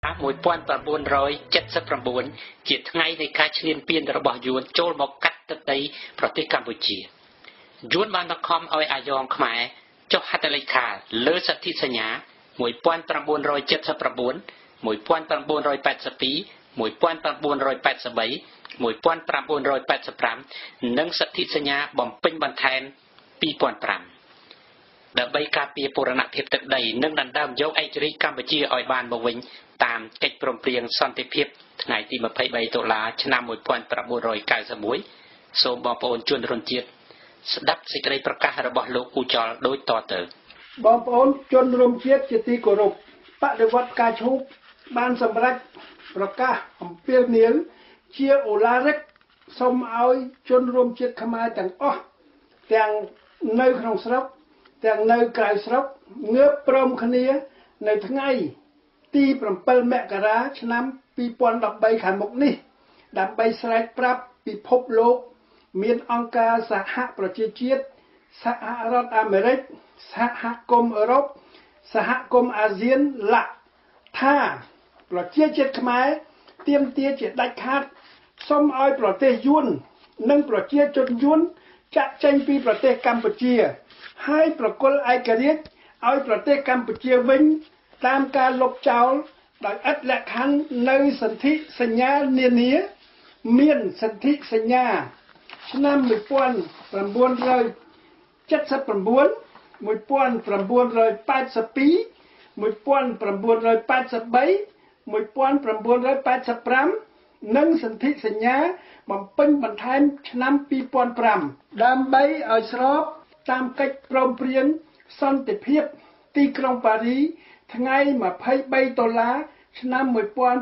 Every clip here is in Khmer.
1979ជាថ្ងៃនៃការឈ្លានពានរបស់យួនចូលមកកាត់ទឹកដីប្រទេសកម្ពុជាយួនបានបង្ខំឲ្យអាយ៉ងខ្មែរចុះហត្ថលេខាលើសន្ធិសញ្ញា1979 1982 1983 1985 និងសន្ធិសញ្ញាបំពេញបន្ថែម2005ដើម្បីការពារពរណភាពទឹកដីនិងដណ្ដើមយកឯករាជ្យកម្ពុជាឲ្យបានមកវិញតាមកិច្ចព្រមព្រៀងសន្តិភាពថ្ងៃទី23 តុលាឆ្នាំ 1991 សូមបងប្អូនជនរួមជាតិស្ដាប់សេចក្តីប្រកាសរបស់លោកគូចលដូចតទៅបងប្អូនជនរួមជាតិជាទីគោរពបដិវត្តការឈូកបានសម្រេចប្រកាសអំពាវនាវជាអូឡារិកសូមឲ្យជនរួមជាតិខ្មែរទាំងអស់ទាំងនៅក្នុងស្រុកទាំងនៅក្រៅស្រុកងើបព្រមគ្នានៅថ្ងៃទី7 មករាឆ្នាំ 2013 ខាងមុខនេះដើម្បីស្រែកប្រាប់ពិភពលោកមានអង្គការសហប្រជាជាតិសហរដ្ឋអាមេរិកសហគមន៍អឺរ៉ុបសហគមន៍អាស៊ានថាប្រជាជាតិខ្មែរទាមទារជាដាច់ខាតសូមឲ្យប្រទេសយួននិងប្រជាជនយួនចាក់ចេញពីប្រទេសកម្ពុជាហើយប្រគល់ឯករាជ្យឲ្យប្រទេសកម្ពុជាវិញតាមការលុបចោលដោយឥតលក្ខខណ្ឌនៅសន្ធិសញ្ញានានាមានសន្ធិសញ្ញាឆ្នាំ1979 1982 1983 1985 និងសន្ធិសញ្ញាបំពេញបន្ថែមឆ្នាំ 2005 ដើម្បីឲ្យស្របតាមកិច្ចព្រមព្រៀងសន្តិភាពទីក្រុងប៉ារីថ្ងៃ23 តុលាឆ្នាំ 1991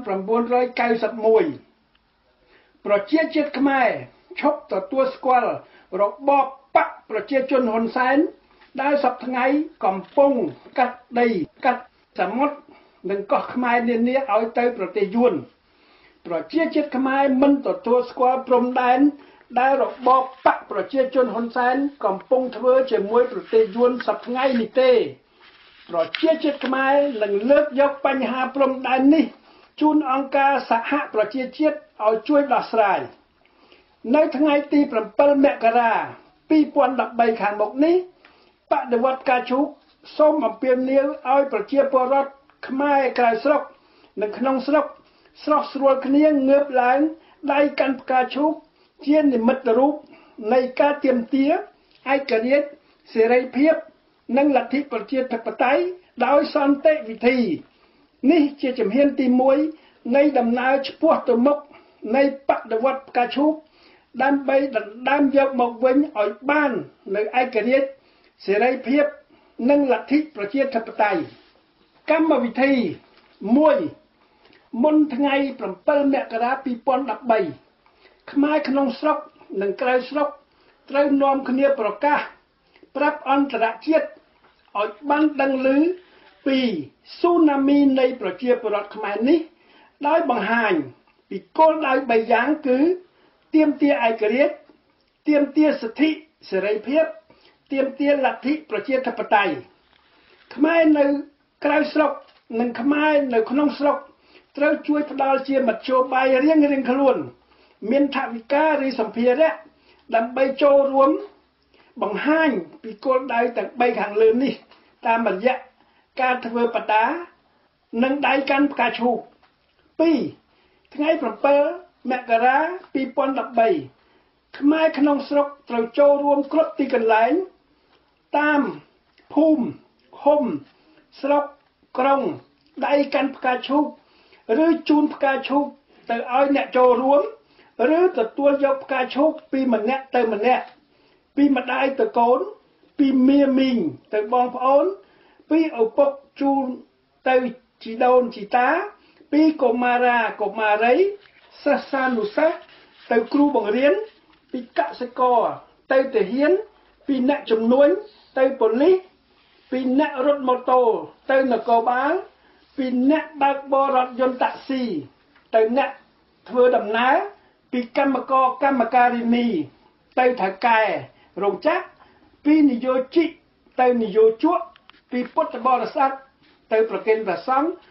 ប្រជាជាតិខ្មែរឈប់ទទួលស្គាល់របបបកប្រជាជនហ៊ុនសែនដែលសប្តាហ៍ថ្ងៃកំពុងកាត់ដីកាត់សមុទ្រនិងកោះខ្មែរនានាឲ្យទៅប្រទេសយួនប្រជាជាតិខ្មែរមិនទទួលស្គាល់ព្រំដែនដែលរបបបកប្រជាជនហ៊ុនសែនកំពុងធ្វើជាមួយប្រទេសយួនសប្តាហ៍ថ្ងៃនេះទេប្រជាជាតិខ្មែរនឹងលើកយកបញ្ហាព្រំដែននេះជូនអង្គការសហប្រជាជាតិឲ្យជួយដោះស្រាយនៅថ្ងៃទី7 មករា 2013 ខាងមុខនេះបដិវត្តការឈូកសូមអំពាវនាវឲ្យប្រជាពលរដ្ឋខ្មែរក្រៅស្រុកនិងក្នុងស្រុកស្រស់ស្រួលគ្នាងើបឡើងដៃកាន់ផ្កាឈូកជានិមិត្តរូបនៃការទាមទារឯករាជ្យសេរីភាពនិងលទ្ធិប្រជាធិបតេយ្យដោយសន្តិវិធីនេះជាជំហានទី1នៃដំណើរឆ្ពោះទៅមុខនៃបដិវត្តការឈូកដើម្បីដណ្ដើមយកមកវិញឲ្យបាននៅឯករាជ្យសេរីភាពនិងលទ្ធិប្រជាធិបតេយ្យកម្មវិធី1មុនថ្ងៃ7 មករា 2013 ខ្មែរក្នុងស្រុកនិងក្រៅស្រុកត្រូវនាំគ្នាប្រកាសប្រាប់អន្តរជាតិឲ្យបានដឹងឮពីស៊ូណាមីនៃប្រជាពលរដ្ឋខ្មែរនេះដោយបង្ហាញពីគោលដៅ3យ៉ាងគឺទាមទារឯករាជ្យទាមទារសិទ្ធិសេរីភាពទាមទារលទ្ធិប្រជាធិបតេយ្យខ្មែរនៅក្រៅស្រុកនិងខ្មែរនៅក្នុងស្រុកត្រូវជួយផ្ដល់ជាមធ្យោបាយរៀងៗខ្លួនមានថវិកាឬសម្ភារៈដើម្បីចូលរួមបង្ហាញពីគោលដៅទាំង3ខាងលើនេះតាមរយៈការធ្វើបដានិងដៃកាន់ផ្កាឈូក2ថ្ងៃ7 មករា 2013 ខ្មែរក្នុងស្រុកត្រូវចូលរួមគ្រប់ទីកន្លែងតាមភូមិឃុំស្រុកក្រុងដៃកាន់ផ្កាឈូកឬជូនផ្កាឈូកទៅឲ្យអ្នកចូលរួមឬទទួលយកផ្កាឈូកពីម្នាក់ទៅម្នាក់ពីម្ដាយទៅកូនពីមាមីងទៅបងប្អូនពីឪពុកជូនទៅជីដូនជីតាពីកុមារាកុមារីសិស្សានុសិស្សទៅគ្រូបង្រៀនពីកសិករទៅទាហានពីអ្នកជំនួញទៅប៉ូលីសពីអ្នករត់ម៉ូតូទៅនគរបាលពីអ្នកបើកបររថយន្តតាក់ស៊ីទៅអ្នកធ្វើដំណើរពីកម្មករកម្មការិនីទៅថៅកែរោងចក្រពីនយោជិកទៅនយោជកពីពុទ្ធបរិស័ទទៅប្រគេនព្រះសង្ឃ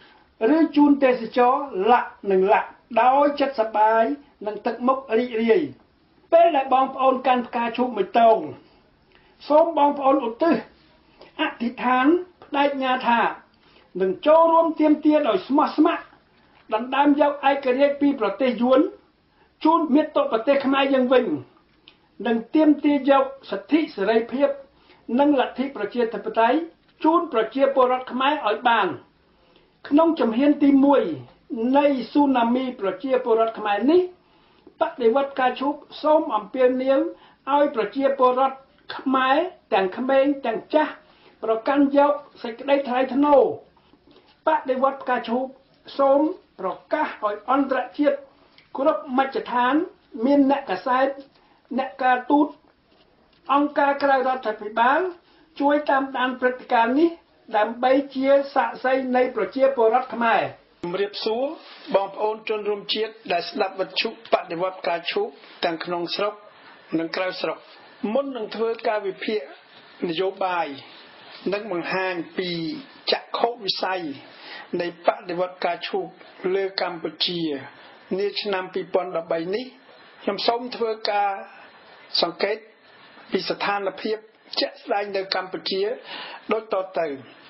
ឬជូនទេសចរលក្ខនឹងលក្ខដោយចិត្តសប្បាយនិងទឹកមុខរីករាយពេលដែលបងប្អូនកាន់ផ្កាឈូកមួយតោងសូមបងប្អូនឧទ្ទិសអធិដ្ឋានផ្ដែកញាថានឹងចូលរួមទាមទារដោយស្មោះស្ម័គ្រដណ្ដើមយកឯករាជ្យពីប្រទេសយួនជូនមាតុប្រទេសខ្មែរយើងវិញនិងទាមទារយកសិទ្ធិសេរីភាពនិងលទ្ធិប្រជាធិបតេយ្យជូនប្រជាពលរដ្ឋខ្មែរឲ្យបានក្នុងជំហានទី1នៃស៊ូណាមីប្រជាពលរដ្ឋខ្មែរនេះបដិវត្តផ្កាឈូកសូមអំពាវនាវឲ្យប្រជាពលរដ្ឋខ្មែរទាំងក្មេងទាំងចាស់ប្រកាន់យកសេចក្តីថ្លៃថ្នូរបដិវត្តផ្កាឈូកសូមប្រកាសឲ្យអន្តរជាតិគ្រប់មជ្ឈដ្ឋានមានអ្នកកាសែតអ្នកការទូតអង្គការក្រៅរដ្ឋាភិបាលជួយតាមដានព្រឹត្តិការណ៍នេះដើម្បីជាសាក្សីនៃប្រជាពលរដ្ឋខ្មែរជំរាបសួរបងប្អូនជនរួមជាតិដែលស្ដាប់វិទ្យុបដិវត្តផ្កាឈូកទាំងក្នុងស្រុកនិងក្រៅស្រុកមុននឹងធ្វើការវិភាគនយោបាយនិងបង្ហាញពីចក្ខុវិស័យនៃបដិវត្តផ្កាឈូកលើកម្ពុជានាឆ្នាំ2013នេះខ្ញុំសូមធ្វើការសង្កេតពីស្ថានភាពជាក់ស្ដែងនៅកម្ពុជាដូចតទៅ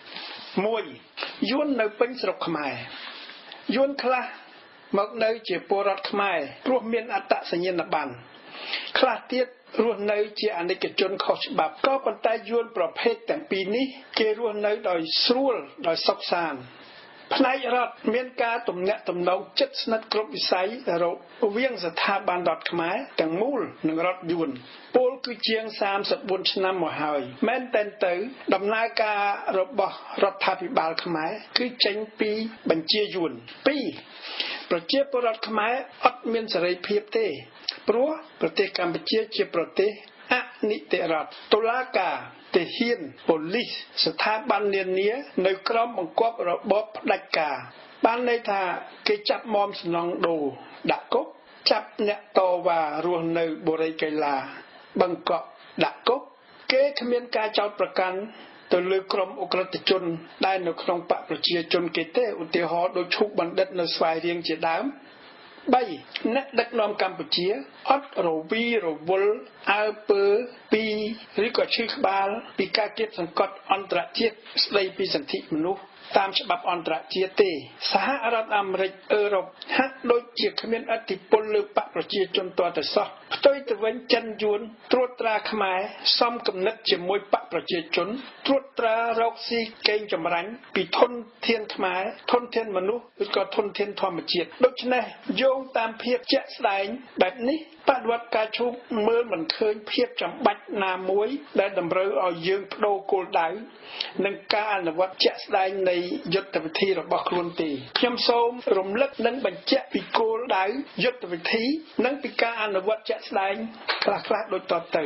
1យួននៅពេញស្រុកខ្មែរយួនខ្លះមកនៅជាពលរដ្ឋខ្មែរព្រោះមានអត្តសញ្ញាណប័ណ្ណខ្លះទៀតរស់នៅជាអនិកជនខុសច្បាប់ក៏ប៉ុន្តែយួនប្រភេទទាំងពីរនេះគេរស់នៅដោយស្រួលដោយសុខសាន្តផ្នែករដ្ឋមានការទំនាក់ទំនងជិតស្និទ្ធគ្រប់វិស័យរវាងស្ថាប័នរដ្ឋខ្មែរទាំងមូលនិងរដ្ឋយួនពលគឺជាង34ឆ្នាំមកហើយមែនតែនទៅដំណើរការរបស់រដ្ឋាភិបាលខ្មែរគឺចេញពីបញ្ជាយួន2ប្រជាពលរដ្ឋខ្មែរអត់មានសេរីភាពទេព្រោះប្រទេសកម្ពុជាជាប្រទេសអនីតិរដ្ឋតុលាការទាហានប៉ូលីសស្ថាប័ននានានៅក្រោមបង្គាប់របបផ្ដាច់ការបានន័យថាគេចាប់មមសំណងដូរដាក់គុកចាប់អ្នកតវ៉ារស់នៅបូរីកៃឡាបង្កក់ដាក់គុកគេគ្មានការចោទប្រកាន់ទៅលើក្រុមអ ក្រិតជនដែលនៅក្នុងបកប្រជាជនគេទេឧទាហរណ៍ដូចឈូកបណ្ឌិតនៅស្វាយរៀងជាដើម3អ្នកដឹកនាំកម្ពុជាអត់រវីរវល់អើពើពីឬក៏ឈឺក្បាលពីការគៀបសង្កត់អន្តរជាតិស្ដីពីសិទ្ធិមនុស្សតាមច្បាប់អន្តរជាតិទេសហរដ្ឋអាមេរិកអឺរ៉ុបហាក់ដូចជាគ្មានឥទ្ធិពលលើបកប្រជាជនទាល់តែសោះផ្ទុយទៅវិញចិនយួនត្រួតត្រាខ្មែរសំគំនិតជាមួយបកប្រជាជនត្រួតត្រារកស៊ីកេងចម្រាញ់ពីធនធានខ្មែរធនធានមនុស្សឬក៏ធនធានធម្មជាតិដូច្នេះយោងតាមភាពជាក់ស្ដែងបែបនេះបដិវត្តការឈូកមើលមិនឃើញភាពចាំបាច់ណាមួយដែលតម្រូវឲ្យយើងបដូរគោលដៅនិងការអនុវត្តជាក់ស្ដែងនៃយុទ្ធវិធីរបស់ខ្លួនទេខ្ញុំសូមរំលឹកនិងបញ្ជាក់ពីគោលដៅយុទ្ធវិធីនិងពីការអនុវត្តជាក់ស្ដែងខ្លះៗដូចតទៅ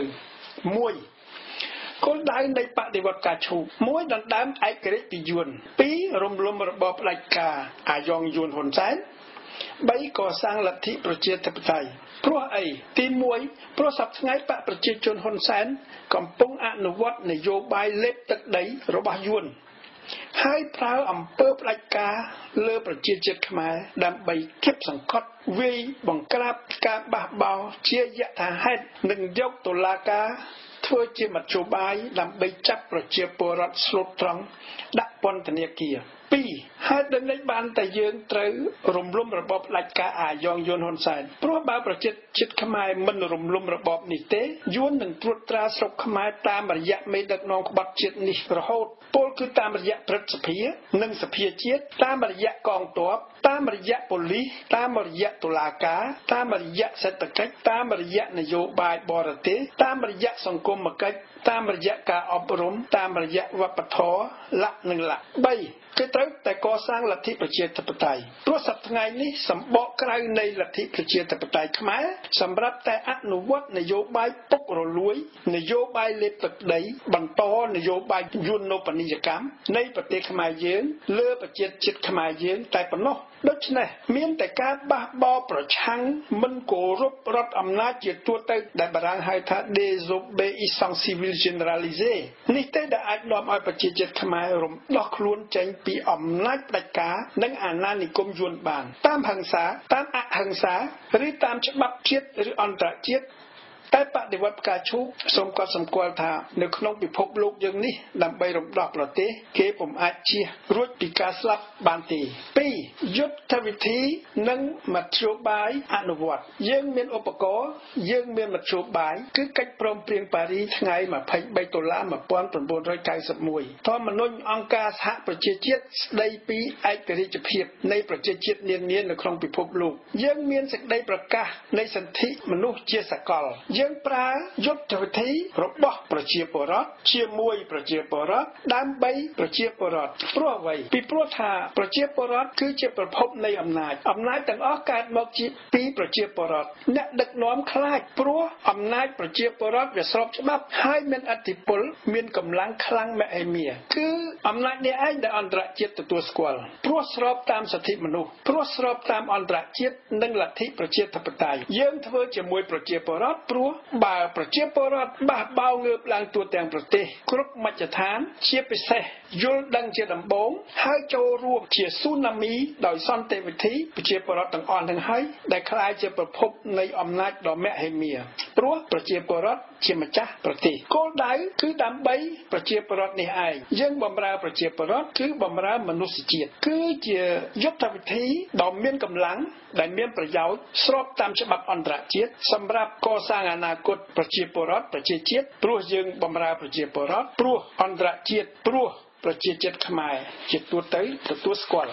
1គោលដៅនៃបដិវត្តការឈូក1ដណ្ដើមឯករាជ្យពីយួន2រំលំរបបផ្ដាច់ការអាយ៉ងយួនហ៊ុនសែន3កសាងលទ្ធិប្រជាធិបតេយ្យព្រោះអីទី1ព្រោះសប្តាហ៍ថ្ងៃបកប្រជាជនហ៊ុនសែនកំពុងអនុវត្តនយោបាយលេបទឹកដីរបស់យួនហើយប្រើអំពើផ្ដាច់ការលើប្រជាជាតិខ្មែរដើម្បីគៀបសង្កត់វាយបង្ក្រាបការបះបោរជាយថាហេតុនិងយកតុលាការធ្វើជាមធ្យោបាយដើម្បីចាប់ប្រជាពលរដ្ឋស្លូតត្រង់ដាក់ពន្ធនាគារ2ហេតុដូច្នេះបានតែយើងត្រូវរំលំរបបផ្ដាច់ការអាយ៉ងយួនហ៊ុនសែនព្រោះបើប្រជាជាតិខ្មែរមិនរំលំរបបនេះទេយួននឹងត្រួតត្រាស្រុកខ្មែរតាមរយៈមេដឹកនាំក្បត់ជាតិនេះរហូតពលគឺតាមរយៈព្រឹទ្ធសភានិងសភាជាតិតាមរយៈកងទ័ពតាមរយៈប៉ូលីសតាមរយៈតុលាការតាមរយៈសេដ្ឋកិច្ចតាមរយៈនយោបាយបរទេសតាមរយៈសង្គមគិច្ចតាមរយៈការអប់រំតាមរយៈវប្បធម៌លក្ខនិងលក្ខ3គឺត្រូវតែកសាងលទ្ធិប្រជាធិបតេយ្យព្រោះសប្តាហ៍ថ្ងៃនេះសម្បកក្រៅនៃលទ្ធិប្រជាធិបតេយ្យខ្មែរសម្រាប់តែអនុវត្តនយោបាយពុករលួយនយោបាយលេបទឹកដីបន្តនយោបាយយួនណូបនីយកម្មនៃប្រទេសខ្មែរយើងលើប្រជាជាតិខ្មែរយើងតែប៉ុណ្ណោះដូច្នេះមានតែការបះបោរប្រឆាំងមិនគោរពរដ្ឋអំណាចជាទូទៅដែលបារាំងហៅថា désobéissance civile généralisée នេះទេដែលអាចនាំឲ្យប្រជាជាតិខ្មែររំដោះខ្លួនចេញពីអំណាចផ្ដាច់ការនិងអាណានិគមយួនបានតាមហិង្សាតាមអហិង្សាឬតាមច្បាប់ជាតិឬអន្តរជាតិតែបដិវត្តផ្កាឈូកសូមកត់សម្គាល់ថានៅក្នុងពិភពលោកយើងនេះដើម្បីរំដោះប្រទេសគេពុំអាចជៀសរួចពីការស្លាប់បានទេ2យុទ្ធវិធីនិងមធ្យោបាយអនុវត្តយើងមានឧបករណ៍យើងមានមធ្យោបាយគឺកិច្ចព្រមព្រៀងប៉ារីថ្ងៃ23ដុល្លារ1991ធម្មនុញ្ញអង្គការសហប្រជាជាតិស្ដីពីឯករាជ្យភាពនៃប្រជាជាតិនានានៅក្នុងពិភពលោកយើងមានសេចក្តីប្រកាសនៃសិទ្ធិមនុស្សជាសកលយើងប្រើយុទ្ធវិធីរបស់ប្រជាពលរដ្ឋជាមួយប្រជាពលរដ្ឋដើម្បីប្រជាពលរដ្ឋព្រោះអ្វីពីព្រោះថាប្រជាពលរដ្ឋគឺជាប្រភពនៃអំណាចទាំងអស់កើតមកជាពីប្រជាពលរដ្ឋអ្នកដឹកនាំខ្លាចព្រោះអំណាចប្រជាពលរដ្ឋវាស្របច្បាប់ហើយមានឥទ្ធិពលមានកម្លាំងខ្លាំងមហិមាគឺអំណាចនេះឯងដែលអន្តរជាតិទទួលស្គាល់ព្រោះស្របតាមសិទ្ធិមនុស្សព្រោះស្របតាមអន្តរជាតិនិងលទ្ធិប្រជាធិបតេយ្យយើងធ្វើជាមួយប្រជាពលរដ្ឋព្រោះបើប្រជាពលរដ្ឋបះបោងើបឡើងទូទាំងប្រទេសគ្រប់មជ្ឈដ្ឋានជាពិសេសយល់ដឹងជាដំបូងហើយចូលរួមជាស៊ូណាមីដោយសន្តិវិធីប្រជាពលរដ្ឋទាំងអស់នឹងហើយដែលក្លាយជាប្រភពនៃអំណាចដ៏មហិមាព្រោះប្រជាពលរដ្ឋជាម្ចាស់ប្រទេសគោលដៅគឺដើម្បីប្រជាពលរដ្ឋនេះឯងយើងបម្រើប្រជាពលរដ្ឋគឺបម្រើមនុស្សជាតិគឺជាយុទ្ធវិធីដ៏មានកម្លាំងដែលមានប្រយោជន៍ស្របតាមច្បាប់អន្តរជាតិសម្រាប់កសាងអនាគតប្រជាពលរដ្ឋប្រជាជាតិព្រោះយើងបម្រើប្រជាពលរដ្ឋព្រោះអន្តរជាតិព្រោះប្រជាជាតិខ្មែរជាទូទៅទទួលស្គាល់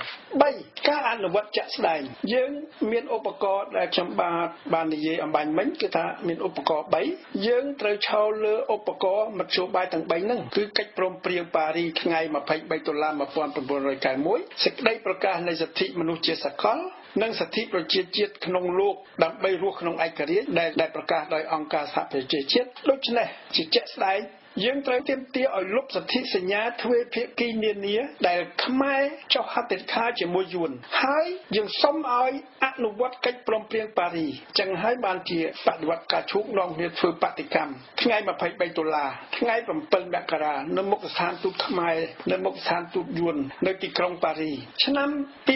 3ការអនុវត្តជាក់ស្ដែងយើងមានឧបករណ៍ដែលខ្ញុំបាននិយាយអំបញ្ញមិញគឺថាមានឧបករណ៍3យើងត្រូវឈរលើឧបករណ៍មធ្យោបាយទាំង3ហ្នឹងគឺកិច្ចព្រមព្រៀងប៉ារីថ្ងៃ23ដុល្លារ1991សេចក្តីប្រកាសនៃសិទ្ធិមនុស្សជាសកលនិងសិទ្ធិប្រជាជាតិក្នុងលោកដើម្បីរស់ក្នុងឯករាជ្យដែលប្រកាសដោយអង្គការសហប្រជាជាតិដូច្នេះជាជាក់ស្ដែងយើងត្រូវទាមទារឲ្យលុបសន្ធិសញ្ញាទ្វេភាគីនានាដែលខ្មែរចុះហត្ថលេខាជាមួយយួនហើយយើងសុំឲ្យអនុវត្តកិច្ចព្រមព្រៀងប៉ារីចឹងហើយបានជាបដិវត្តការឈូកនាំគ្នាធ្វើបដកម្មថ្ងៃ23ដុល្លារថ្ងៃ7មករានៅមុខស្ថានទូតខ្មែរនៅមុខស្ថានទូតយួននៅទីក្រុងប៉ារីឆ្នាំ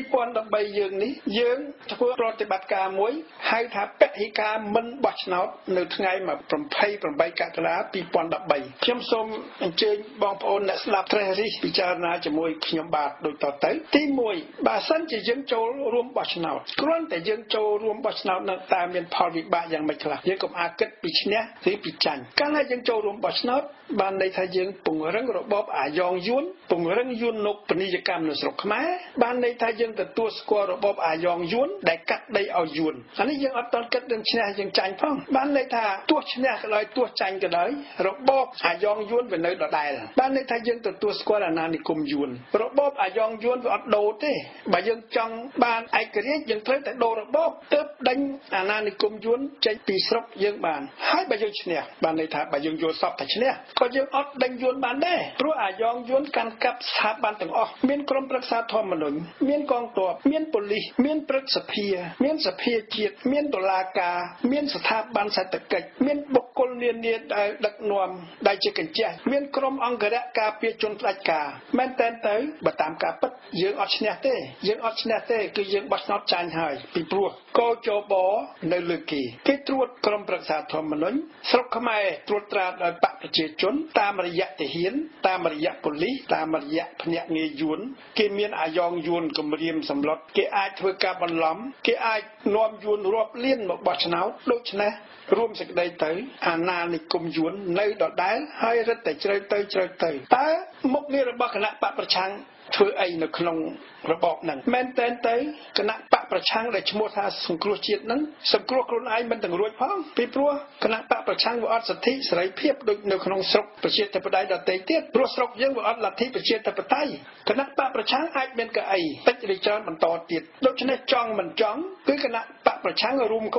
2013យើងនេះយើងធ្វើប្រតិបត្តិការមួយហៅថាពហិការមិនបោះឆ្នោតនៅថ្ងៃ28កក្កដា2013ខ្ញុំសូមអញ្ជើញបងប្អូនអ្នកស្ដាប់ត្រេះរិះពិចារណាជាមួយខ្ញុំបាទដូចតទៅទី1បើសិនជាយើងចូលរួមបោះឆ្នោតគ្រាន់តែយើងចូលរួមបោះឆ្នោតនឹងតើមានផលវិបាកយ៉ាងម៉េចខ្លះយើងកុំអាគិតពីឈ្នះឬពីចាញ់កាលណាយើងចូលរួមបោះឆ្នោតបានន័យថាយើងពង្រឹងរបបអាយ៉ងយួនពង្រឹងយួននុបនីយកម្មនៅស្រុកខ្មែរបានន័យថាយើងទទួលស្គាល់របបអាយ៉ងយួនដែលកាត់ដីឲ្យយួនអានេះយើងអត់តន់គិតនឹងឈ្នះយើងចាញ់ផងបានន័យថាទោះឈ្នះក៏ដោយទោះចាញ់ក៏ដោយរបបអាយ៉ងយួនវានៅដដែលបានន័យថាយើងទទួលស្គាល់អាណានិគមយួនរបបអាយ៉ងយួនវាអត់ដូរទេបើយើងចង់បានឯករាជ្យយើងត្រូវតែដូររបបទើបដេញអាណានិគមយួនចេញពីស្រុកយើងបានហើយបើយើងឈ្នះបានន័យថាបើយើងយល់សពតែឈ្នះក៏យើងអត់ដេញយួនបានដែរព្រោះអាយ៉ងយួនកាន់កាប់ស្ថាប័នទាំងអស់មានក្រុមប្រឹក្សាធម្មនុញ្ញមានកងទ័ពមានប៉ូលីសមានព្រឹទ្ធសភាមានសភាជាតិមានតុលាការមានស្ថាប័នសេដ្ឋកិច្ចមានបុគ្គលនានាដែលដឹកនាំដែលជាកញ្ចក់មានក្រុមអង្គរៈការពារជនផ្ដាច់ការមែនតែនទៅបើតាមការពិតយើងអត់ឈ្នះទេគឺយើងបោះឆ្នោតចាញ់ហើយពីព្រោះកោចបនៅលើគេត្រួតក្រុមប្រឹក្សាធម្មនុញ្ញស្រុកខ្មែរត្រួតត្រាដោយបកប្រជាជនតាមរយៈទាហានតាមរយៈប៉ូលីសតាមរយៈភ្នាក់ងារយួនគេមានអាយ៉ងយួនគម្រាមសម្លុតគេអាចធ្វើការបន្លំគេអាចនាំយួនរាប់លានមកបោះឆ្នោតដូច្នេះរួមសេចក្តីទៅអាណានិគមយួននៅដដែលហើយរឹតតែជ្រៅទៅតើមុខងាររបស់គណៈបកប្រឆាំងធ្វើអីនៅក្នុងរបបហ្នឹងមែនតែនទៅគណៈបកប្រឆាំងដែលឈ្មោះថាសង្គ្រោះជាតិហ្នឹងសង្គ្រោះខ្លួនឯងមិនទាំងរួចផងពីព្រោះគណៈបកប្រឆាំងវាអត់សិទ្ធិសេរីភាពដូចនៅក្នុងស្រុកប្រជាធិបតេយ្យដទៃទៀតព្រោះស្រុកយើងវាអត់លទ្ធិប្រជាធិបតេយ្យគណៈបកប្រឆាំងអាចមានកៅអីតិចឬច្រើនបន្តទៀតដូច្នេះចង់មិនចង់គឺគណៈបកប្រឆាំងរួមក្បត់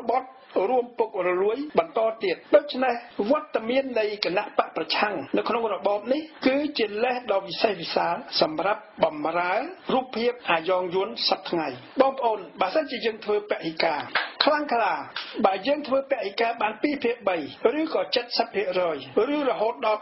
រួមពុករលួយបន្តទៀតដូច្នេះវត្តមាននៃគណៈបកប្រឆាំងនៅក្នុងរបបនេះគឺជាលេសដ៏វិសេសវិសាលសម្រាប់បំរើរូបភាពអាយ៉ងយួនសប្តាហ៍ថ្ងៃបងប្អូនបើសិនជាយើងធ្វើពហិការខ្លាំងក្លាបើយើងធ្វើពហិការបាន 2/3 ឬក៏ 70% ឬរហូតដល់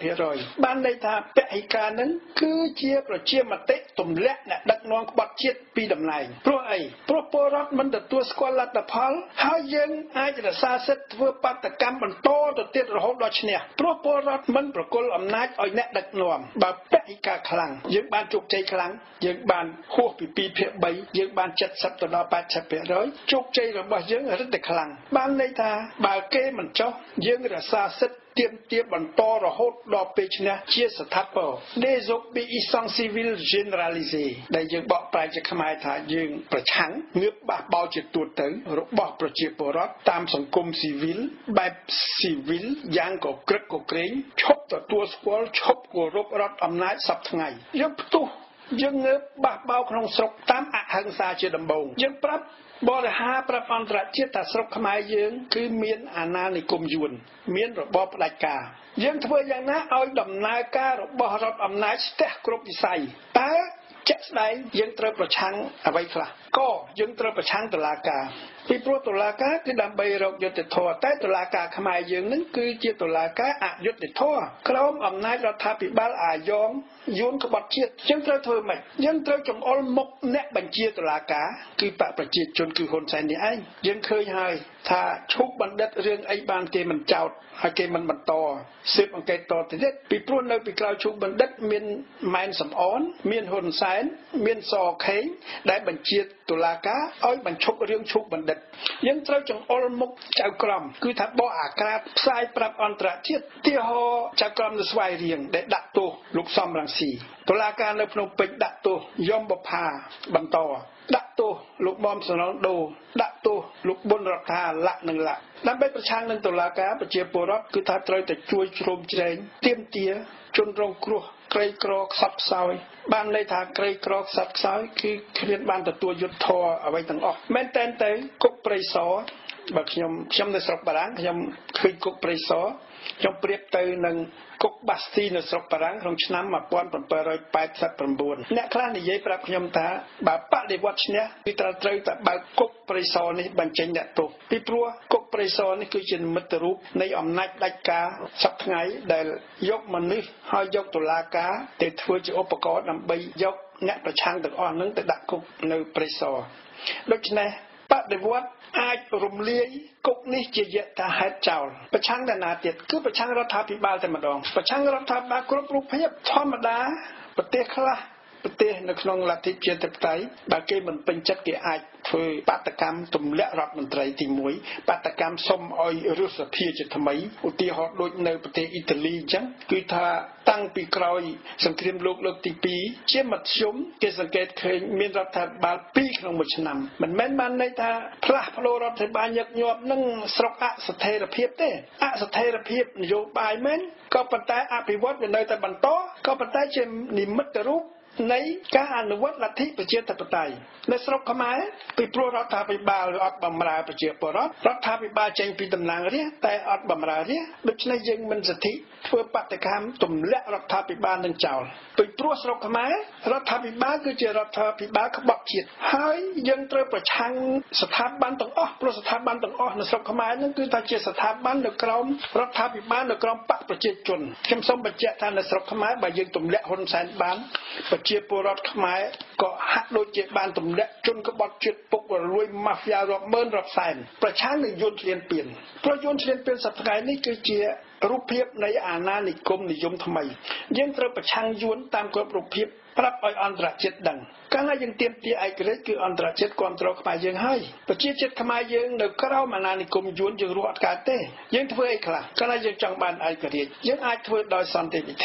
80% បានន័យថាពហិការនឹងគឺជាប្រជាមតិទម្លាក់អ្នកដឹកនាំក្បត់ជាតិពីតំណែងព្រោះអីព្រោះពលរដ្ឋមិនទទួលស្គាល់លទ្ធផលហើយយើងអាចរក្សាសិទ្ធិធ្វើបាតកម្មបន្តទៅទៀតរហូតដល់ឈ្នះព្រោះពលរដ្ឋមិនប្រគល់អំណាចឲ្យអ្នកដឹកនាំបើពហិការខ្លាំងយើងបានជោគជ័យខ្លាំងយើងបានហួសពី 2/3 យើងបាន 70 ទៅដល់ 80% ជោគជ័យរបស់យើងរឹតតែខ្លាំងបានន័យថាបើគេមិនចោះយើងរក្សាសិទ្ធិទៀមទាបន្តរហូតដល់ពេលឈ្នះជាស្ថាពរ désobéissance civile généralisée ដែលយើងបកប្រែជាខ្មែរថាយើងប្រឆាំងងើបបះបោរជាទូទៅរបស់ប្រជាពលរដ្ឋតាមសង្គមស៊ីវិលបែបស៊ីវិលយ៉ាងកក្រឹកកក្រែងឈប់ទទួលស្គាល់ឈប់គោរពរដ្ឋអំណាចសពថ្ងៃយើងផ្ទុះយើងងើបបះបោរក្នុងស្រុកតាមអហិង្សាជាដំបូងយើងប្រាប់បរិហាប្រាប់អន្តរជាតិថាស្រុកខ្មែរយើងគឺមានអាណានិគមយួនមានរបបផ្ដាច់ការយើងធ្វើយ៉ាងណាឲ្យដំណើរការរបស់រដ្ឋអំណាចស្ទះគ្រប់វិស័យតើជាក់ស្ដែងយើងត្រូវប្រឆាំងអ្វីខ្លះក៏យើងត្រូវប្រឆាំងតុលាការពីព្រោះតុលាការគឺដើម្បីរកយុត្តិធម៌តែតុលាការខ្មែរយើងនឹងគឺជាតុលាការអយុត្តិធម៌ក្រោមអំណាចរដ្ឋាភិបាលអាយ៉ងយួនក្បត់ជាតិយើងត្រូវធ្វើម៉េចយើងត្រូវចំអល់មុខអ្នកបញ្ជាតុលាការគឺបកប្រជាជនគឺហ៊ុនសែននេះឯងយើងឃើញហើយថាឈប់បណ្ឌិតរឿងអីបានគេមិនចោទហើយគេមិនបន្តស៊ើបអង្កេតតទៅទៀតពីព្រោះនៅពីក្រោយឈប់បណ្ឌិតមានម៉ែនសំអនមានហ៊ុនសែនមានសខេងដែលបញ្ជាតុលាការឲ្យបញ្ឈប់រឿងឈប់បណ្ឌិតយើងត្រូវចង្អុលមុខចៅក្រមគឺថាបកអាក្រាតផ្សាយប្រាប់អន្តរជាតិទីហោចៅក្រមនៅស្វាយរៀងដែលដាក់ទោសលោកសំរងស៊ីតុលាការនៅភ្នំពេញដាក់ទោសយមបផាបន្តដាក់ទោសលោកបំសំរងដូដាក់ទោសលោកប៊ុនរដ្ឋាលក្ខនឹងលក្ខដើម្បីប្រឆាំងនឹងតុលាការប្រជាពលរដ្ឋគឺថាត្រូវតែជួយជ្រោមជ្រែងទាមទារជនរងគ្រោះក្រីក្រខ្សត់ខ្សោយបានន័យថាក្រីក្រខ្សត់ខ្សោយគឺគ្មានបានទទួលយុត្តិធម៌អ្វីទាំងអស់មែនតែនទៅគុកព្រៃសរបើខ្ញុំនៅស្រុកបារាំងខ្ញុំឃើញគុកព្រៃសរខ្ញុំប្រៀបទៅនឹងគុកបាស្ទីនៅស្រុកបារាំងក្នុងឆ្នាំ1789អ្នកខ្លះនិយាយប្រាប់ខ្ញុំថាបើបដិវត្តឈ្នះគឺត្រូវតែបើកគុកព្រៃសរនេះបញ្ចេញអ្នកទោសពីព្រោះគុកព្រៃសរនេះគឺជានិមិត្តរូបនៃអំណាចផ្ដាច់ការសពថ្ងៃដែលយកមនុស្សហើយយកតុលាការទៅធ្វើជាឧបករណ៍ដើម្បីយកអ្នកប្រឆាំងទាំងអស់ហ្នឹងទៅដាក់គុកនៅព្រៃសរដូច្នេះបដិវត្តអាចរំលាយគុកនេះជាយថាហេតុចោលប្រឆាំងតែណាទៀតគឺប្រឆាំងរដ្ឋាភិបាលតែម្ដងប្រឆាំងរដ្ឋាភិបាលគ្រប់រូបភាពធម្មតាប្រទេសខ្លះប្រទេសនៅក្នុងលទ្ធិជាតិបតៃបើគេមិនពេញចិត្តគេអាចធ្វើបាតកម្មទម្លាក់រដ្ឋមន្ត្រីទី1បាតកម្មសុំឲ្យរុស្សភាជាថ្មីឧទាហរណ៍ដូចនៅប្រទេសអ៊ីតាលីអញ្ចឹងគឺថាតាំងពីក្រោយសង្គ្រាមលោកលើកទី2ជាមធ្យមគេសង្កេតឃើញមានរដ្ឋាភិបាល2ក្នុងមួយឆ្នាំមិនមែនបានន័យថាផ្លាស់ប្ដូររដ្ឋាភិបាលញឹកញាប់នឹងស្រុកអស្ថិរភាពទេអស្ថិរភាពនយោបាយមែនក៏ប៉ុន្តែអភិវឌ្ឍវានៅតែបន្តក៏ប៉ុន្តែជានិមិត្តរូបនៃការអនុវត្តលទ្ធិប្រជាធិបតេយ្យនៅស្រុកខ្មែរពីព្រោះរដ្ឋាភិបាលអត់បម្រើប្រជាពលរដ្ឋាភិបាលចេញពីតំណាងរាស្ត្រតែអត់បម្រើរាស្ត្រដូច្នេះយើងមិនសិទ្ធិធ្វើបដកម្មទម្លាក់រដ្ឋាភិបាលនឹងចោលពីព្រោះស្រុកខ្មែររដ្ឋាភិបាលគឺជារដ្ឋាភិបាលក្បត់ជាតិហើយយើងត្រូវប្រឆាំងស្ថាប័នទាំងអស់ព្រោះស្ថាប័នទាំងអស់នៅស្រុកខ្មែរនឹងគឺថាជាស្ថាប័ននៅក្រោមរដ្ឋាភិបាលនៅក្រោមបកប្រជាជនខ្ញុំសូមបញ្ជាក់ថានៅស្រុកខ្មែរបើយើងទម្លាក់ហ៊ុនសែនបានប្រជាពលរដ្ឋខ្មែរក៏ហាក់ដូចជាបានទម្លាក់ជនក្បត់ជាតិពុករលួយម៉ាហ្វ្យារាប់ម៉ឺនរាប់សែនប្រឆាំងនឹងយន្តឈ្លានពានព្រោះយន្តឈ្លានពានសប្តាហ៍នេះគឺជារូបភាពនៃអាណានិគមនិយមថ្មីយើងត្រូវប្រឆាំងយួនតាមគ្រប់រូបភាពប្រាប់ឲ្យអន្តរជាតិដឹងកាលណាយើងទាមទារឯករាជ្យគឺអន្តរជាតិគ្រប់គ្រងខ្មែរយើងហើយប្រជាជាតិខ្មែរយើងនៅក្រោមអាណានិគមយួនយើងរស់អត់កើតទេយើងធ្វើអីខ្លះកាលណាយើងចង់បានឯករាជ្យយើងអាចធ្វើដោយសន្តិវិធី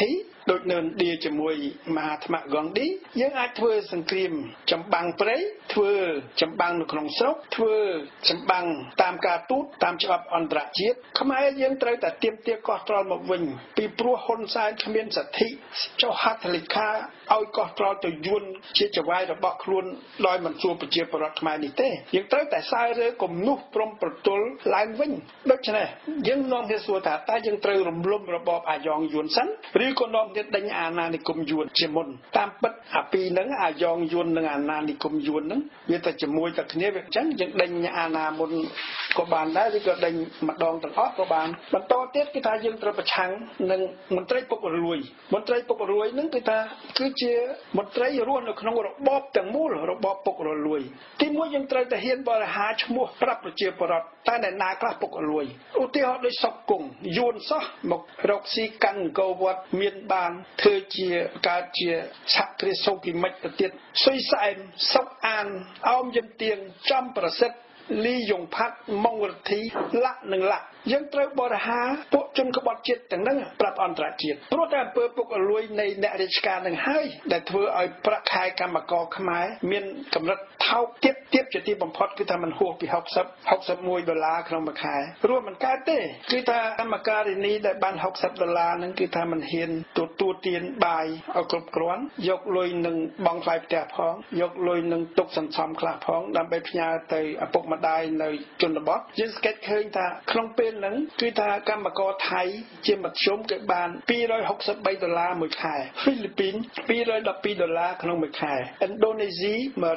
ដូចនៅឥណ្ឌាជាមួយមហាអាត្មហ្គន្ឌីយើងអាចធ្វើសង្គ្រាមចម្បាំងព្រៃធ្វើចម្បាំងនៅក្នុងស្រុកធ្វើចម្បាំងតាមការទូតតាមច្បាប់អន្តរជាតិខ្មែរយើងត្រូវតែទាមទារកោះត្រល់មកវិញពីព្រោះហ៊ុនសែនគ្មានសិទ្ធិចុះហត្ថលេខាឲ្យកោះត្រល់ទៅយួនជាចវាយរបស់ខ្លួនដោយមិនសួរប្រជាពលរដ្ឋខ្មែរនេះទេយើងត្រូវតែសើរើគំនុះព្រមប្រទល់ឡើងវិញដូច្នេះយើងនាំគ្នាសួរថាតើយើងត្រូវរំលំរបបអាយ៉ងយួនសិនឬក៏នាំគ្នាដេញអាណានិគមយួនជាមុនតាមពិតអាពីរហ្នឹងអាយ៉ងយួននិងអាណានិគមយួនហ្នឹងវាតែជាមួយតែគ្នាវាអញ្ចឹងយើងដេញអាណាមុនក៏បានដែរឬក៏ដេញម្ដងទាំងអស់ក៏បានបន្តទៀតគឺថាយើងត្រូវប្រឆាំងនឹងមន្ត្រីពុករលួយមន្ត្រីពុករលួយហ្នឹងគឺថាគឺជាមន្ត្រីរស់នៅក្នុងរបបទាំងមូលរបបពុករលួយទីមួយយើងត្រូវតែហ៊ានបរិហាឈ្មោះប្រាប់ប្រជាពលរដ្ឋតែអ្នកណាខ្លះពុករលួយឧទាហរណ៍ដូចសុកគង់យួនសោះមករកស៊ីកាន់អង្គរវត្តមានបានធ្វើជាកើតជាឆក្រិសុគិមិត្តទៅទៀតសុយសែនសុកអានអោមយមទៀងចំប្រសិទ្ធលីយងផាត់ម៉ុងរទ្ធីលាក់និងលាក់យើងត្រូវបរិហាពួកជនក្បត់ជាតិទាំងហ្នឹងប្រាប់អន្តរជាតិព្រោះតែអំពើពុករលួយនៃអ្នករាជការនឹងហើយដែលធ្វើឲ្យប្រាក់ខែកម្មករខ្មែរមានកម្រិតថោកទាបជាទីបំផុតគឺថាมันហួសពី$61ក្នុងមួយខែព្រោះมันកើតទេគឺថាកម្មការិនីដែលបាន$60ហ្នឹងគឺថាมันហ៊ានទទួលទានបាយឲ្យគ្រប់គ្រាន់យកលុយនឹងបង់ថ្លៃផ្ទះផងយកលុយនឹងទុកសន្សំខ្លះផងដើម្បីផ្ញើទៅឪពុកម្ដាយនៅជនបទយើងសង្កេតឃើញថាក្នុងពេលហ្នឹងគឺថាកម្មករថៃជាមធ្យមគេបាន$263មួយខែហ្វីលីពីន$212ក្នុងមួយខែឥណ្ឌូនេស៊ី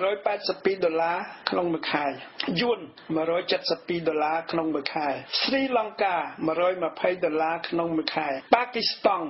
$182ក្នុងមួយខែយួន$172ក្នុងមួយខែស្រីលង្កា$120ក្នុងមួយខែប៉ាគីស្តាន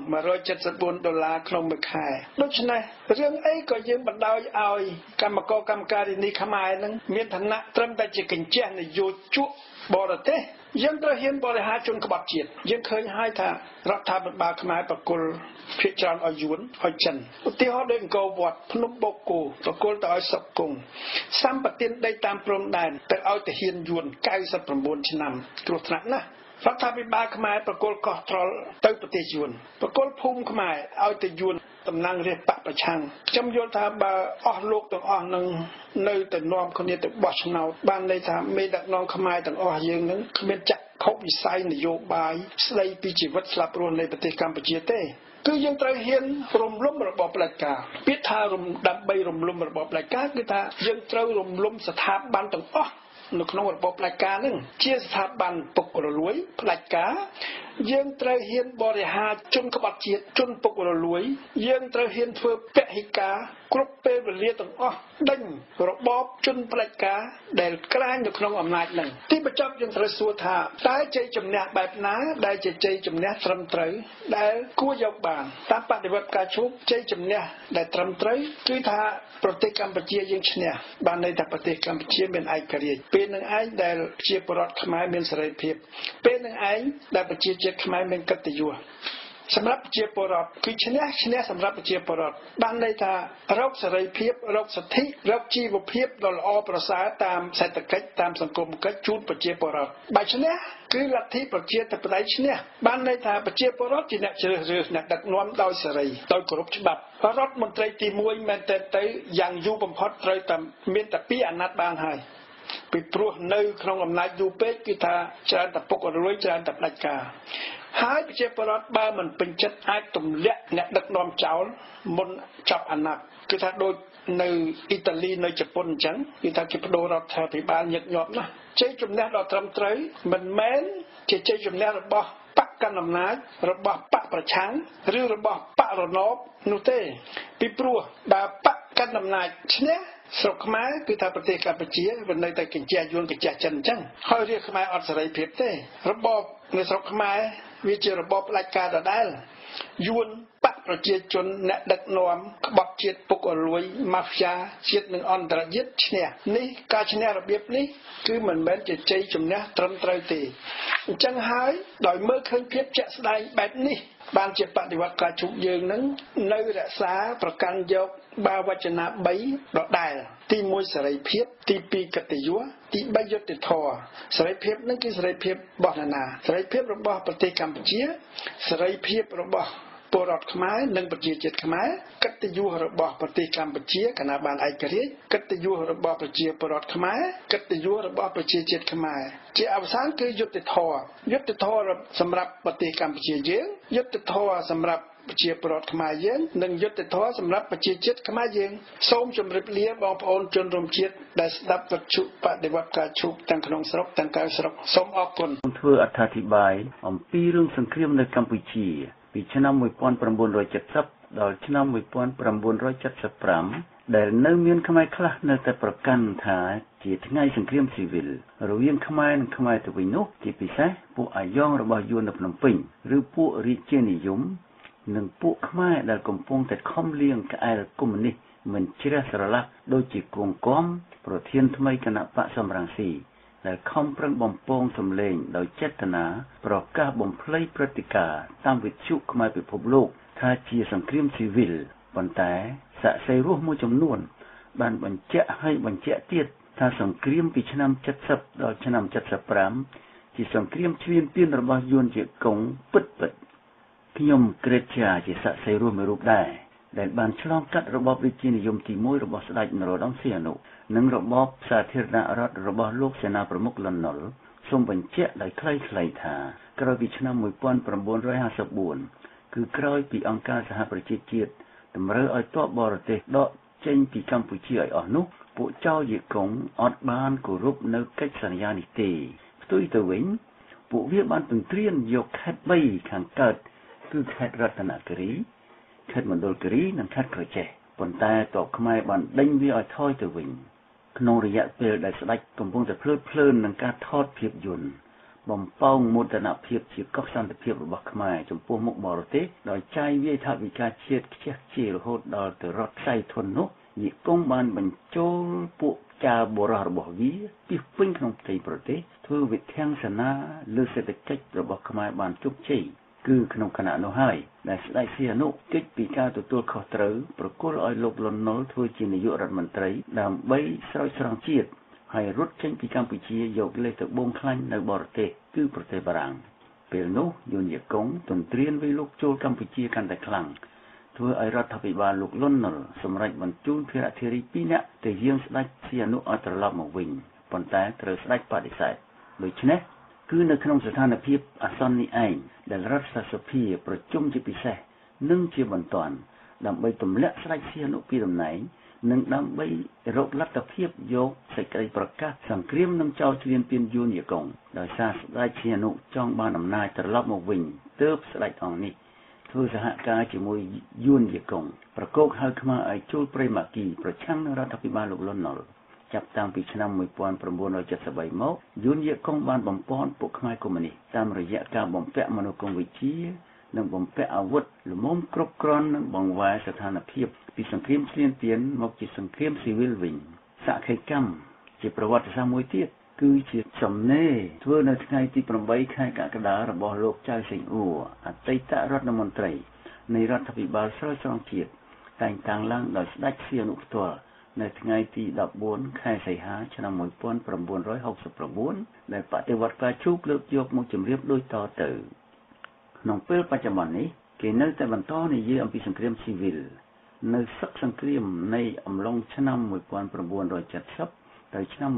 $174ក្នុងមួយខែដូច្នេះរឿងអីក៏យើងបណ្ដោយឲ្យកម្មករកម្មការិនីខ្មែរនឹងមានឋានៈត្រឹមតែជាកញ្ចក់នយោជកបរទេសយើងត្រូវហ៊ានបរិហាជនក្បត់ជាតិយើងឃើញហើយថារដ្ឋាភិបាលខ្មែរប្រគល់ភាគច្រើនឲ្យយួនឲ្យចិនឧទាហរណ៍ដូចអង្គរវត្តភ្នំបូកគោប្រគល់ទៅឲ្យសុកគង់សម្បត្តិដីតាមព្រំដែនទៅឲ្យទាហានយួន99ឆ្នាំគ្រោះថ្នាក់ណាស់រដ្ឋាភិបាលខ្មែរប្រគល់កោះត្រល់ទៅប្រទេសយួនប្រគល់ភូមិខ្មែរឲ្យទៅយួនតំណាងរាស្ត្របកប្រឆាំងខ្ញុំយល់ថាបើអស់លោកទាំងអស់នឹងនៅតែនាំគ្នាទៅបោះឆ្នោតបានន័យថាមេដឹកនាំខ្មែរទាំងអស់យើងនឹងគ្មានចក្ខុវិស័យនយោបាយស្ដីពីជីវិតស្លាប់រស់នៃប្រទេសកម្ពុជាទេគឺយើងត្រូវហ៊ានរំលំរបបផ្ដាច់ការពាក្យថាដើម្បីរំលំរបបផ្ដាច់ការគឺថាយើងត្រូវរំលំស្ថាប័នទាំងអស់នៅក្នុងរបបផ្ដាច់ការនឹងជាស្ថាប័នពុករលួយផ្ដាច់ការយើងត្រូវហ៊ានបរិហាជនក្បត់ជាតិជនពុករលួយយើងត្រូវហ៊ានធ្វើពហិការគ្រប់ពេលវេលាទាំងអស់ដេញរបបជនផ្ដាច់ការដែលក្រាញនៅក្នុងអំណាចនឹងទីបញ្ចប់យើងត្រូវសួរថាតើជ័យជំនះបែបណាដែលជាជ័យជំនះត្រឹមត្រូវដែលគួរយកបានតាមបដិវត្តការជួបជ័យជំនះដែលត្រឹមត្រូវគឺថាប្រទេសកម្ពុជាយើងឈ្នះបានន័យថាប្រទេសកម្ពុជាមានឯករាជ្យពេលនឹងឯងដែលជាពលរដ្ឋខ្មែរមានសេរីភាពពេលនឹងឯងដែលប្រជាជាតិខ្មែរមានកិត្តិយសសម្រាប់ប្រជាពលរដ្ឋគឺឈ្នះសម្រាប់ប្រជាពលរដ្ឋបានន័យថារកសេរីភាពរកសិទ្ធិរកជីវភាពដ៏ល្អប្រសើរតាមសេដ្ឋកិច្ចតាមសង្គមគិច្ចជូនប្រជាពលរដ្ឋបើឈ្នះគឺលទ្ធិប្រជាធិបតេយ្យឈ្នះបានន័យថាប្រជាពលរដ្ឋជាអ្នកជ្រើសរើសអ្នកដឹកនាំដោយសេរីដោយគោរពច្បាប់រដ្ឋមន្ត្រីទី1មែនតើទៅយ៉ាងយូរបំផុតត្រូវតែមានតែ2អាណត្តិបានហើយពីព្រោះនៅក្នុងអំណាចយូរពេកគឺថាច្រើនតែពុករលួយច្រើនតែផ្ដាច់ការហើយប្រជាពលរដ្ឋបើមិនពេញចិត្តអាចទម្លាក់អ្នកដឹកនាំចោលមុនចាប់អាណត្តិគឺថាដូចនៅអ៊ីតាលីនៅជប៉ុនអញ្ចឹងគឺថាគេបដូររដ្ឋាភិបាលញឹកញាប់ណាស់ជ័យជំនះដ៏ត្រឹមត្រូវមិនមែនជាជ័យជំនះរបស់បកកណ្ដាលអំណាចរបស់បកប្រឆាំងឬរបស់បករណបនោះទេពីព្រោះបើបកកណ្ដាលអំណាចឈ្នះស្រុកខ្មែរគឺថាប្រទេសកម្ពុជាវានៅតែកញ្ជះយួនកញ្ជះចិនអញ្ចឹងហើយរាជខ្មែរអត់សេរីភាពទេរបបនៅស្រុកខ្មែរវាជារបបផ្ដាច់ការដដែលយួនបកប្រជាជនអ្នកដឹកនាំក្បត់ជាតិពុករលួយម៉ាហ្វយ៉ាជាតិនិងអន្តរជាតិឈ្នះនេះការឈ្នះរបៀបនេះគឺមិនមែនជាជ័យជំនះត្រឹមត្រូវទេអញ្ចឹងហើយដោយមើលឃើញភាពជាក់ស្ដែងបែបនេះបានជាបដិវត្តការជុកយើងនឹងនៅរក្សាប្រកាន់យកបាវចនា3ដដែលទី1សេរីភាពទី2កតញ្ញូទី3យុត្តិធម៌សេរីភាពនឹងគឺសេរីភាពរបស់ណាសេរីភាពរបស់ប្រទេសកម្ពុជាសេរីភាពរបស់ពលរដ្ឋខ្មែរនិងប្រជាជាតិខ្មែរកិត្តិយសរបស់ប្រទេសកម្ពុជាគណៈបានឯករាជ្យកិត្តិយសរបស់ប្រជាពលរដ្ឋខ្មែរកិត្តិយសរបស់ប្រជាជាតិខ្មែរជាអវសានគឺយុត្តិធម៌សម្រាប់ប្រទេសកម្ពុជាយើងយុត្តិធម៌សម្រាប់ប្រជាពលរដ្ឋខ្មែរយើងនិងយុត្តិធម៌សម្រាប់ប្រជាជាតិខ្មែរយើងសូមជម្រាបលាបងប្អូនជនរួមជាតិដែលស្ដាប់វិទ្យុបដិវត្តការឈូកទាំងក្នុងស្រុកទាំងក្រៅស្រុកសូមអរគុណធ្វើអត្ថាធិប្បាយអំពីរឿងសង្គ្រាមនៅកម្ពុជាពីឆ្នាំ1970ដល់ឆ្នាំ1975ដែលនៅមានខ្មែរខ្លះនៅតែប្រកាន់ថាជាថ្ងៃសង្គ្រាមស៊ីវិលរវាងខ្មែរនិងខ្មែរទៅវិញនោះជាពិសេសពួកអាយ៉ងរបស់យួននៅភ្នំពេញឬពួករាជានិយមនិងពួកខ្មែរដែលកំពុងតែខំលៀងក្អែលកុម្មុយនីសមិនជ្រះស្រឡះដូចជាគង់គំប្រធានថ្មីគណៈបកសំរងស៊ីដែលខំប្រឹងបំពងសម្លេងដោយចេតនាប្រកាសបំភ្លៃព្រឹត្តិការណ៍តាមវិទ្យុខ្មែរពិភពលោកថាជាសង្គ្រាមស៊ីវិលប៉ុន្តែសាក្សីរស់មួយចំនួនបានបញ្ជាក់ទៀតថាសង្គ្រាមពីឆ្នាំ70ដល់ឆ្នាំ75ជាសង្គ្រាមឈ្លានពានរបស់យួនជាកុងពិតខ្ញុំក្រេតជាសាក្សីរស់មួយរូបដែរដែលបានឆ្លងកាត់របបរាជានិយមទី1របស់ស្ដេចនរោត្តមសីហនុនិងរបបសាធារណរដ្ឋរបស់លោកសេនាប្រមុខលន់ នល់សូមបញ្ជាក់ដោយខ្លីៗថាក្រោយពីឆ្នាំ1954គឺក្រោយពីអង្គការសហប្រជាជាតិតម្រូវឲ្យទ័ពបរទេសដកចេញពីកម្ពុជាឲ្យអស់នោះពួកចៅយេកុងអត់បានគោរពនៅកិច្ចសន្យានេះទេផ្ទុយទៅវិញពួកវាបានពង្ទ្រានយកខេត្ត3ខាងកើតគឺខេត្តរតនគិរីខេត្តមណ្ឌលគិរីនិងខេត្តក្រចេះប៉ុន្តែទ័ពខ្មែរបានដេញវាឲ្យថយទៅវិញក្នុងរយៈពេលដែលស្ដេចកំពុងតែភ្លើតភ្លើននឹងការថតភាពយន្តបំពងមោទនភាពជាកុសសន្តិភាពរបស់ខ្មែរចំពោះមុខបរទេសដោយចាយវាយថវិកាជាតិខ្ជះខ្ជាយរហូតដល់ទៅរត់ខ្សែធននោះយេកុងបានបញ្ចូលពួកចាបរោះរបស់វាពីពេញក្នុងផ្ទៃប្រទេសធ្វើវិធានសនាលើសេដ្ឋកិច្ចរបស់ខ្មែរបានជោគជ័យគឺក្នុងគណៈនោះហើយដែលស្ដេចសីហនុគេចពីការទទួលខុសត្រូវប្រគល់ឲ្យលោកលន់ នល់ធ្វើជានាយករដ្ឋមន្ត្រីដើម្បីស្រោចស្រង់ជាតិហើយរត់ចេញពីកម្ពុជាយកលេសទៅបូមខ្លាញ់នៅបរទេសគឺប្រទេសបារាំងពេលនោះយួនយេកុងទន្ទ្រានវាយលុកចូលកម្ពុជាកាន់តែខ្លាំងធ្វើឲ្យរដ្ឋាភិបាលលោកលន់ នល់សម្រេចបញ្ជូនភារៈធារី2នាក់ទៅយាងស្ដេចសីហនុឲ្យត្រឡប់មកវិញប៉ុន្តែត្រូវស្ដេចបដិសេធដូច្នេះគឺនៅក្នុងស្ថានភាពអាសន្ននេះឯងដែលរដ្ឋសភាប្រជុំជាពិសេសនិងជាបន្ទាន់ដើម្បីទម្លាក់ស្ដេចសីហនុពីតំណែងនិងដើម្បីរកលទ្ធភាពយកសេចក្តីប្រកាសសង្គ្រាមនឹងចោលឈ្លានពានយួនយេកុងដោយសារស្ដេចសីហនុចង់បានអំណាចត្រឡប់មកវិញទើបស្ដេចអង្គនេះធ្វើសហការជាមួយយួនយេកុងប្រកោកហៅខ្មែរឲ្យចូលព្រៃម៉ាគីប្រឆាំងនឹងរដ្ឋាភិបាលលោកលន់ នល់ចាប់តាំងពីឆ្នាំ1973មកយួនយេកុងបានបំពាន់ពួកខ្មែរកុម្មុយនីសតាមរយៈការបំពាក់មនោគមវិជ្ជានិងបំពាក់អាវុធល្មមគ្រប់គ្រាន់នឹងបង្វែរស្ថានភាពពីសង្គ្រាមឈ្លានពានមកជាសង្គ្រាមស៊ីវិលវិញសក្ខីកម្មជាប្រវត្តិសាស្ត្រមួយទៀតគឺជាសំណេរធ្វើនៅថ្ងៃទី8ខែកក្កដារបស់លោកចៅសេងអ៊ូអតីតរដ្ឋមន្ត្រីនៃរដ្ឋាភិបាលស្រោចស្រង់ជាតិតែងតាំងឡើងដោយស្ដេចសីហនុផ្ទាល់នៅថ្ងៃទី14ខែសីហាឆ្នាំ1969ដែលបដិវត្តការជូកលើកយកមកជម្រាបដូចតទៅក្នុងពេលបច្ចុប្បន្ននេះគេនៅតែបន្តនិយាយអំពីសង្គ្រាមស៊ីវិលនៅសឹកសង្គ្រាមនៃអំឡុងឆ្នាំ1970ដល់ឆ្នាំ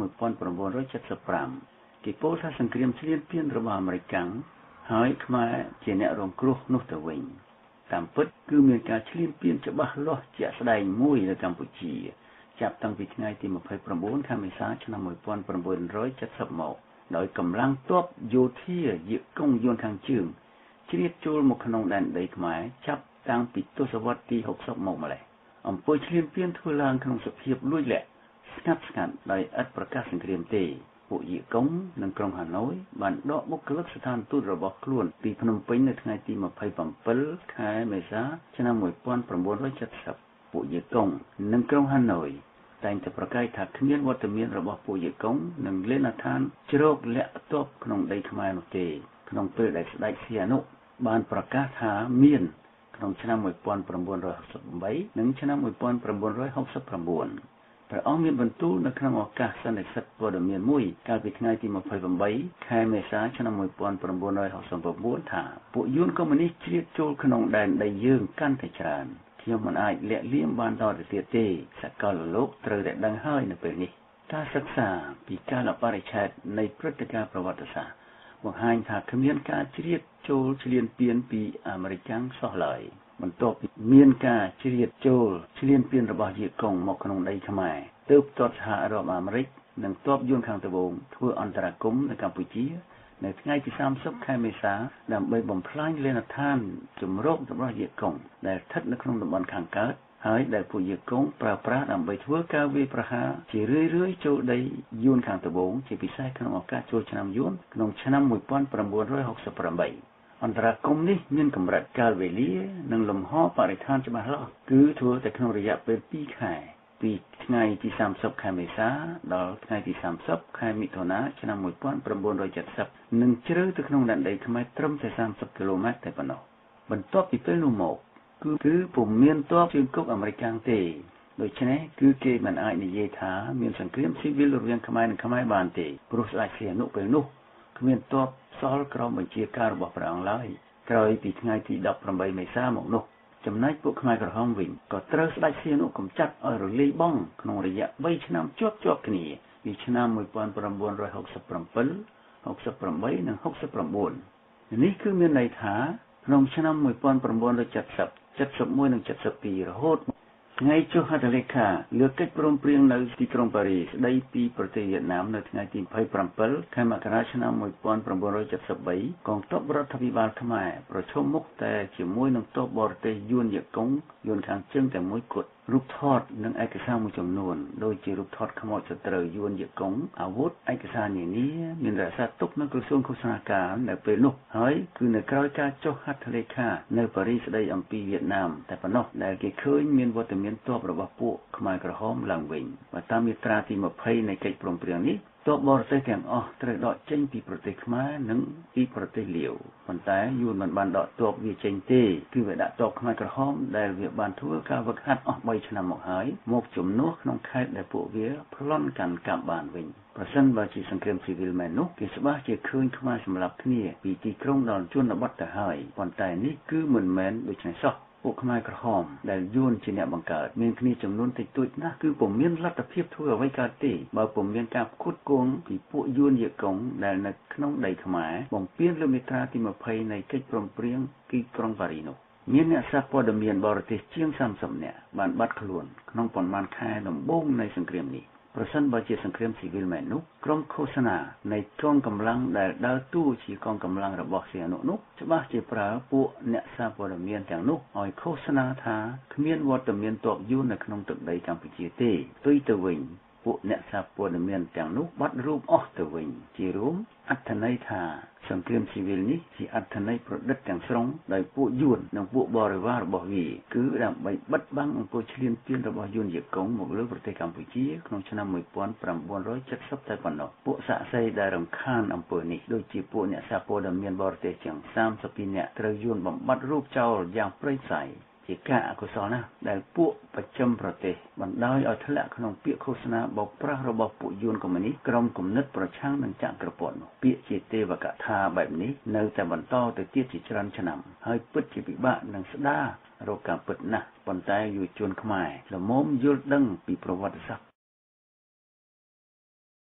1975គេពោលថាសង្គ្រាមឈ្លានពានរបស់អាមេរិកហើយខ្មែរជាអ្នករងគ្រោះនោះទៅវិញតាមពិតគឺមានការឈ្លានពានច្បាស់លាស់ជាក់ស្ដែងមួយនៅកម្ពុជាចាប់តាំងពីថ្ងៃទី29ខែមេសាឆ្នាំ1970មកដោយកម្លាំងទ័ពយោធាយេកុងយួនខាងជើងជ្រៀតចូលមកក្នុងដែនដីខ្មែរចាប់តាំងពីទសវត្សរ៍ទី60មកម្ល៉េះអំពើឈ្លានពានធ្វើឡើងក្នុងសភាពលួចលាក់ស្ងាត់ដោយឥតប្រកាសសង្គ្រាមទេពួកយេកុងនិងក្រុងហាណូយបានដកបុគ្គលិកស្ថានទូតរបស់ខ្លួនពីភ្នំពេញនៅថ្ងៃទី27ខែមេសាឆ្នាំ1970ពួកយេកុងនិងក្រុងហាណូយតែងតែប្រកាសថាគ្មានវត្តមានរបស់ពួកយេកុងនិងលេនដ្ឋានជ្រកលាក់ទ័ពក្នុងដីខ្មែរនោះទេក្នុងពេលដែលស្ដេចសីហនុបានប្រកាសថាមានក្នុងឆ្នាំ1968និងឆ្នាំ1969 ព្រះអង្គមានបន្ទូលនៅក្នុងឱកាសសន្និសីទព័ត៌មានមួយកាលពីថ្ងៃទី28ខែមេសាឆ្នាំ1969ថាពួកយួនកុម្មុយនីសជ្រៀតចូលក្នុងដែនដីយើងកាន់តែច្រើនខ្ញុំមិនអាចលាក់លៀមបានតទៅទៀតទេសកលលោកត្រូវតែដឹងហើយនៅពេលនេះការសិក្សាពីកាលបរិច្ឆេទនៃព្រឹត្តិការណ៍ប្រវត្តិសាស្ត្របង្ហាញថាគ្មានការជ្រៀតចូលឈ្លានពានពីអាមេរិកសោះឡើយបន្ទាប់ពីមានការជ្រៀតចូលឈ្លានពានរបស់យេកុងមកក្នុងដីខ្មែរទើបទ័ពសហរដ្ឋអាមេរិកនិងទ័ពយួនខាងត្បូងធ្វើអន្តរាគមន៍នៅកម្ពុជានៅថ្ងៃទី30ខែមេសាដើម្បីបំផ្លាញលេនដ្ឋានជំរករបស់យេកុងដែលស្ថិតនៅក្នុងតំបន់ខាងកើតហើយដែលពួកយេកុងប្រើប្រាស់ដើម្បីធ្វើការវាយប្រហារជារឿយៗចូលដីយួនខាងត្បូងជាពិសេសក្នុងឱកាសចូលឆ្នាំយួនក្នុងឆ្នាំ1968អន្តរាគមន៍នេះមានកម្រិតកាលវេលានិងលំហបរិស្ថានច្បាស់លាស់គឺធ្វើតែក្នុងរយៈពេល2ខែពីថ្ងៃទី30ខែមេសាដល់ថ្ងៃទី30ខែមិថុនាឆ្នាំ1970និងជ្រៅទៅក្នុងដែនដីខ្មែរត្រឹមតែ30គីឡូម៉ែត្រតែប៉ុណ្ណោះបន្ទាប់ពីពេលនោះមកគឺពុំមានទ័ពជើងគប់អាមេរិកទេដូច្នេះគឺគេមិនអាចនិយាយថាមានសង្គ្រាមស៊ីវិលរវាងខ្មែរនិងខ្មែរបានទេព្រោះស្ដេចសីហនុពេលនោះគ្មានទ័ពសល់ក្រោមបញ្ជាការរបស់ព្រះអង្គឡើយក្រោយពីថ្ងៃទី18មេសាមកនោះចំណែកពួកខ្មែរក្រហមវិញក៏ត្រូវស្ដេចសីហនុកម្ចាត់ឲ្យរលាយបង់ក្នុងរយៈ3ឆ្នាំជាប់គ្នាពីឆ្នាំ1967 68និង69នេះគឺមានន័យថាក្នុងឆ្នាំ1970 71និង72រហូតថ្ងៃចុះហត្ថលេខាលើកិច្ចព្រមព្រៀងនៅទីក្រុងប៉ារីសស្ដីពីប្រទេសវៀតណាមនៅថ្ងៃទី27ខែមករាឆ្នាំ1973កងទ័ពរដ្ឋាភិបាលខ្មែរប្រឈមមុខតែជាមួយនឹងទ័ពបរទេសយួនយេកុងយួនខាងជើងតែមួយគត់រូបថតនិងឯកសារមួយចំនួនដូចជារូបថតខ្មោចសត្រូវយួនយេកុងអាវុធឯកសារនានាមានរក្សាទុកនៅក្រសួងឃោសនាការនៅពេលនោះហើយគឺនៅក្រោយការចុះហត្ថលេខានៅប៉ារីសស្ដីអំពីវៀតណាមតែប៉ុណ្ណោះដែលគេឃើញមានវត្តមានទ័ពរបស់ពួកខ្មែរក្រហមឡើងវិញបើតាមមាត្រាទី20នៃកិច្ចព្រមព្រៀងនេះទ័ពបរទេសទាំងអស់ត្រូវដកចេញពីប្រទេសខ្មែរនិងពីប្រទេសលាវប៉ុន្តែយួនមិនបានដកទ័ពវាចេញទេគឺវាដាក់ទ័ពខ្មែរក្រហមដែលវាបានធ្វើការវឹកហាត់អស់3ឆ្នាំមកហើយមកជំនួសក្នុងខេត្តដែលពួកវាប្លន់កាន់កាប់បានវិញប្រសិនបើជាសង្គ្រាមស៊ីវិលមែននោះគេច្បាស់ជាឃើញខ្មែរសម្លាប់គ្នាពីទីក្រុងដល់ជនបទទៅហើយប៉ុន្តែនេះគឺមិនមែនដូច្នេះសោះពួកខ្មែរក្រហមដែលយួនជាអ្នកបង្កើតមានគ្នាចំនួនតិចតួចណាស់គឺពុំមានលទ្ធភាពធ្វើអ្វីកើតទេបើពុំមានការផ្គត់ផ្គង់ពីពួកយួនយេកុងដែលនៅក្នុងដីខ្មែរបំពានលើមាត្រាទី20នៃកិច្ចព្រមព្រៀងទីក្រុងប៉ារីសនោះមានអ្នកសារព័ត៌មានបរទេសជាង30នាក់បានបាត់ខ្លួនក្នុងប៉ុន្មានខែដំបូងនៃសង្គ្រាមនេះប្រសិនបើជាសង្គ្រាមស៊ីវិលមែននោះក្រុមឃោសនានៃកងកម្លាំងដែលដើរតួជាកងកម្លាំងរបស់សីហនុនោះច្បាស់ជាប្រើពួកអ្នកសារព័ត៌មានទាំងនោះឲ្យឃោសនាថាគ្មានវត្តមានទ័ពយួននៅក្នុងទឹកដីកម្ពុជាទេផ្ទុយទៅវិញពួកអ្នកសារព័ត៌មានទាំងនោះបាត់រូបអស់ទៅវិញជារួមអត្ថន័យថាសង្គ្រាមស៊ីវិលនេះជាអត្ថន័យប្រឌិតទាំងស្រុងដោយពួកយួននិងពួកបរិវាររបស់វាគឺដើម្បីបិទបាំងអំពើឈ្លានពានរបស់យួនយេកុងមកលើប្រទេសកម្ពុជាក្នុងឆ្នាំ1970តែប៉ុណ្ណោះពួកសាក់សីដែលរំខានអំពើនេះដូចជាពួកអ្នកសារព័ត៌មានបរទេសជាង32នាក់ត្រូវយួនបំបត្តិរូបចោលយ៉ាងព្រៃផ្សៃជាការអកុសលណាស់ដែលពួកបច្ចឹមប្រទេសបណ្ដោយឲ្យធ្លាក់ក្នុងពាក្យឃោសនាបោកប្រាស់របស់ពួកយួនកុម្មុយនីសក្រុមគំនិតប្រឆាំងនឹងចក្រពត្តិនោះពាក្យជាទេវកថាបែបនេះនៅតែបន្តទៅទៀតជាច្រើនឆ្នាំហើយពិតជាពិបាកនឹងស្ដាររកការពិតណាស់ប៉ុន្តែយុវជនខ្មែរល្មមយល់ដឹងពីប្រវត្តិសាស្ត្រ